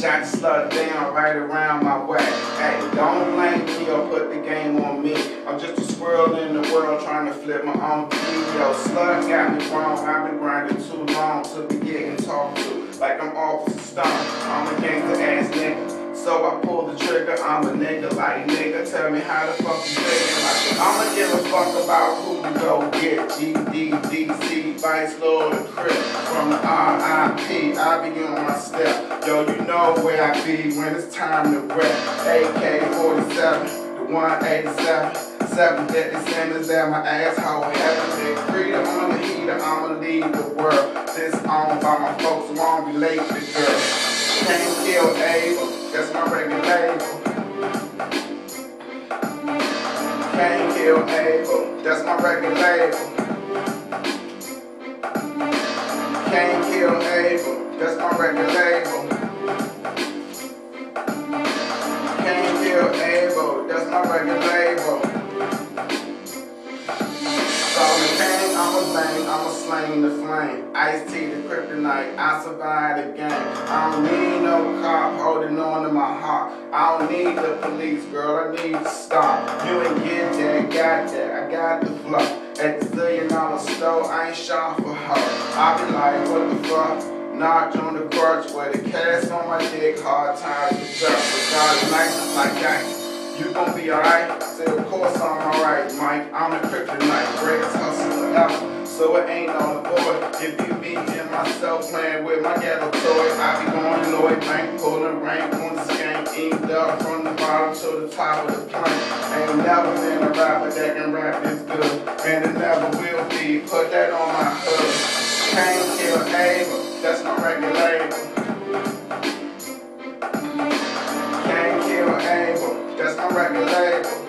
Got to slow down right around my way. Hey, don't blame me or put the game on me. I'm just a squirrel in the world trying to flip my own key. Yo, slut got me wrong. I've been grinding too long to be getting talked to like I'm Officer Stone. I'm a gangster ass nigga. So I pull the trigger, I'm a nigga like nigga. Tell me how the fuck you feeling like I'ma give a fuck about who you go get. GDDC, Vice Lord and Crip. From the RIP, I be on my step. Yo, you know where I be when it's time to rap. AK-47, the 187. 7 deadly sentence at my asshole. Having that freedom on the heater, I'ma leave the world. This owned by my folks who won't relate to girl. Can't kill Abel, that's my record label. Can't kill Abel, that's my record label. Can't kill Abel, that's my record label. Can't kill Abel, that's my record label. I'ma bang, I'ma slang the flame. Ice-T the kryptonite, I survive the game. I don't need no cop holding on to my heart. I don't need the police, girl, I need to stop. You ain't get that, got that, I got the flow. At the $1 billion store, I ain't shot for her. I be like, what the fuck? Knocked on the crutch with a cast on my dick, hard times with dirt. But God's nice like that. You gon' be alright? I said, of course I'm alright, Mike. I'm the kryptonite, greatest hustler ever. So it ain't on the board. If you be in myself playing with my ghetto toy, I be going Lloyd Bank, pulling rank on the skank, inked up from the bottom to the top of the plank. Ain't never been a rapper that can rap this good, and it never will be. Put that on my hood. Can't kill Abel, that's my record label. Can't kill Abel, that's my record label.